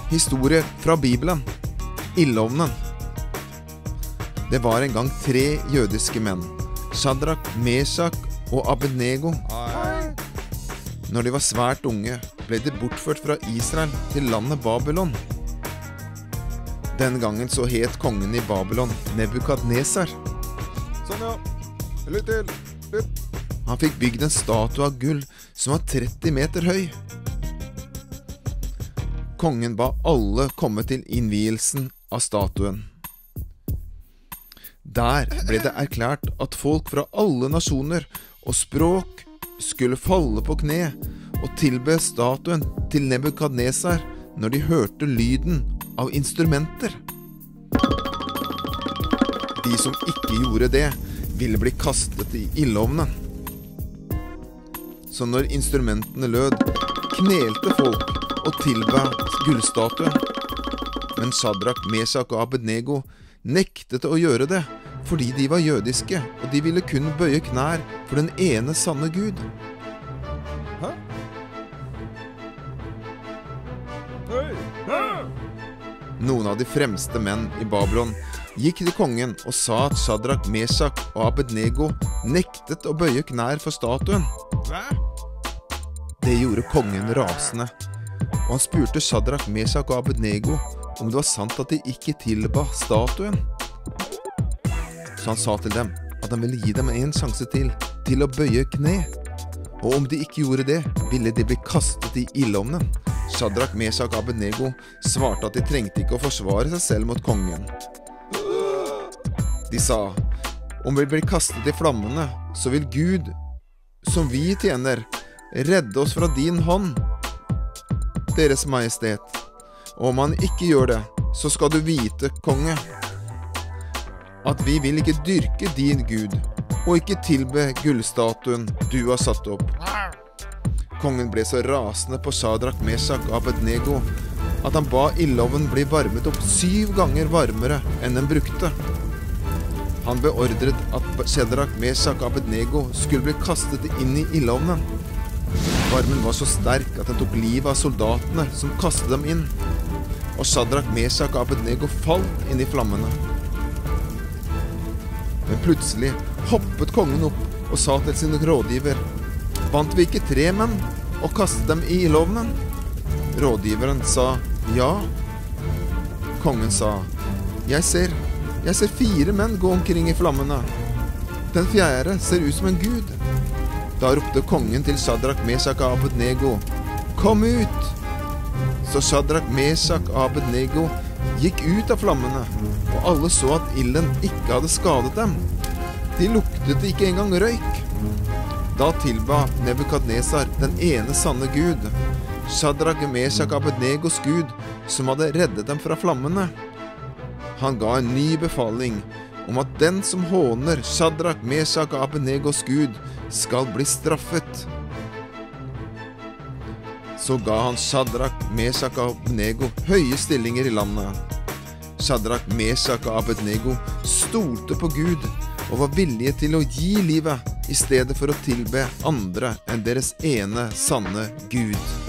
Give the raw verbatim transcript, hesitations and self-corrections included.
Historie fra Bibelen. Ildovnen. Det var en gang tre jødiske menn, Shadrach, Meshach og Abednego. Når de var svært unge, ble de bortført fra Israel til landet Babylon. Den gangen så het kongen i Babylon Nebukadnesar. Sånn ja, litt til, litt. Han fikk bygd en statue av gull som var tretti meter høy. Kongen ba alle komme til innvielsen av statuen. Der ble det erklært at folk fra alle nasjoner og språk skulle falle på kne og tilbe statuen til Nebukadnesar når de hørte lyden av instrumenter. De som ikke gjorde det, ville bli kastet i ildovnen. Så når instrumentene lød, knelte folk og tilba gullstatuen. Men Shadrach, Meshach og Abednego nektet å gjøre det, fordi de var jødiske, og de ville kun bøye knær for den ene sanne Gud. Hæ? Hei! Hæ? Noen av de fremste menn i Babylon gikk til kongen og sa at Shadrach, Meshach og Abednego nektet å bøye knær for statuen. Hva? Det gjorde kongen rasende, og han spurte Shadrach, Meshach og Abednego om det var sant at de ikke tilba statuen. Så han sa til dem at han ville gi dem en sjanse til, til å bøye kne. Og om de ikke gjorde det, ville de bli kastet i ildovnen. Shadrach, Meshach og Abednego svarte at de trengte ikke å forsvare seg selv mot kongen. De sa, om vi blir kastet i flammene, så vil Gud, som vi tjener, redde oss fra din hånd, Deres Majestet. Og om han ikke gjør det, så skal du vite, konge, at vi vil ikke dyrke din Gud, og ikke tilbe gullstatuen du har satt opp. Kongen ble så rasende på Shadrach, Meshach og Abednego at han ba ildovnen bli varmet opp syv ganger varmere enn den brukte. Han beordret at Shadrach, Meshach og Abednego skulle bli kastet inn i ildovnen. Varmen var så sterk at den tok livet av soldatene som kastet dem inn, og Shadrach, Meshach og Abednego falt inn i flammene. Men plutselig hoppet kongen opp og sa til sin rådgiver, «Vant vi ikke tre menn og kastet dem i ildovnen?» Rådgiveren sa, «Ja». Kongen sa, «Jeg ser, jeg ser fire menn gå omkring i flammene. Den fjerde ser ut som en gud.» Da ropte kongen til Shadrach, Meshach og Abednego, «Kom ut!» Så Shadrach, Meshach og Abednego gikk ut av flammene, og alle så at ilden ikke hadde skadet dem. De luktet ikke engang røyk. Da tilba Nebukadnesar den ene sanne Gud, Shadrach, Meshach og Abednegos Gud, som hadde reddet dem fra flammene. Han ga en ny befaling om at den som håner Shadrach, Meshach og Abednegos Gud, skal bli straffet. Så ga han Shadrach, Meshach og Abednego høye stillinger i landet. Shadrach, Meshach og Abednego stolte på Gud og var villige til å gi livet i stedet for å tilbe andre enn deres ene sanne Gud.